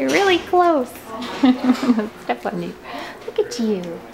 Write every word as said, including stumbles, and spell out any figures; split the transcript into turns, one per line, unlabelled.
You're really close. Step on you. Look at you.